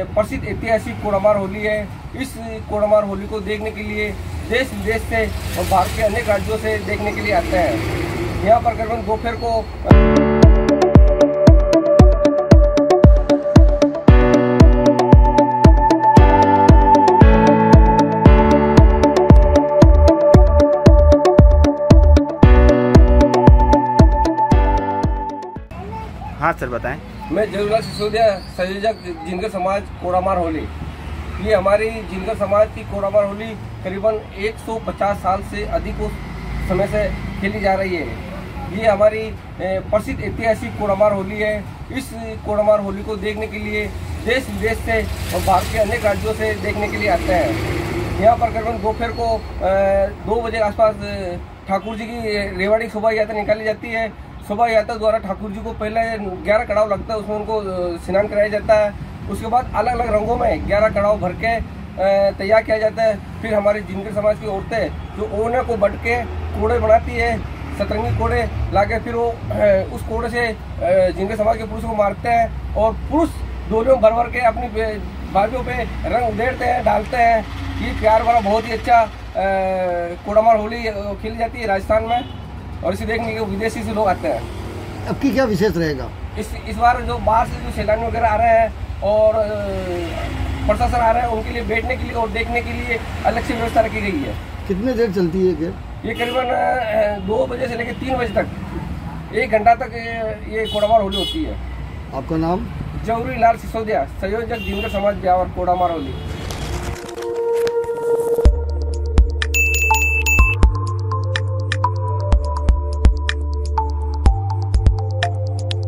प्रसिद्ध ऐतिहासिक कोडामार होली है। इस कोडामार होली को देखने के लिए देश विदेश से और भारत के अनेक राज्यों से देखने के लिए आते हैं। यहाँ पर करीबन दोपहर को हाँ सर बताएं। मैं जरूरलाल सिसोदिया, संयोजक जिनगर समाज कोडामार होली। ये हमारी जिनगर समाज की कोडामार होली करीबन 150 साल से अधिक समय से खेली जा रही है। ये हमारी प्रसिद्ध ऐतिहासिक कोडामार होली है। इस कोडामार होली को देखने के लिए देश विदेश से और भारत के अनेक राज्यों से देखने के लिए आते हैं। यहाँ पर करीबन दोपहर को 2 बजे आसपास ठाकुर जी की रेवाड़ी शोभा यात्रा निकाली जाती है। शोभा यात्रा द्वारा ठाकुर जी को पहले 11 कड़ाव लगता है, उसमें उनको स्नान कराया जाता है। उसके बाद अलग अलग रंगों में 11 कड़ाव भर के तैयार किया जाता है। फिर हमारी जिनगर समाज की औरतें जो ओने को बट के कोड़े बनाती है, सतरंगी कोड़े लाके फिर वो उस कोड़े से जिनगर समाज के पुरुषों को मारते हैं और पुरुष डोलियों भर भर के अपनी बाजू पे रंग उधेड़ते हैं, डालते हैं। ये प्यार वाला बहुत ही अच्छा कोडामार होली खेली जाती है राजस्थान में, और इसे देखने के विदेशी से लोग आते हैं। अब की क्या विशेष रहेगा? इस बार जो बाहर से जो सैलानी वगैरह आ रहे हैं और प्रशासन आ रहे हैं, उनके लिए बैठने के लिए और देखने के लिए अलग से व्यवस्था रखी गई है। कितने देर चलती है क्या? ये करीबन 2 बजे से लेकर 3 बजे तक 1 घंटा तक ये कोडामार होली होती है। आपका नाम? जरूरीलाल सिसोदिया, संयोजक जिनगर समाज ब्यावर कोडामार होली।